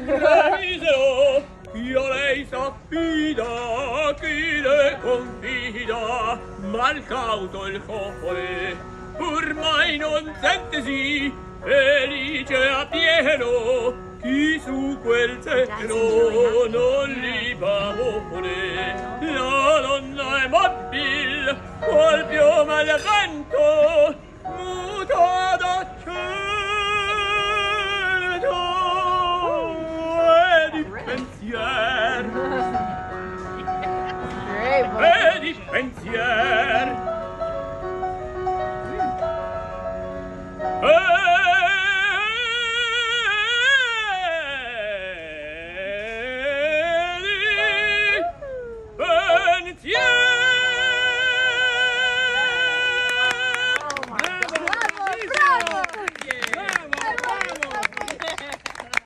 misero, chi a lei s'affida, chi le confida, mal cauto il cuore, ormai non sentesi, felice a pieno, chi su quel seno non li pavone. La donna è mobile, col piume al vento,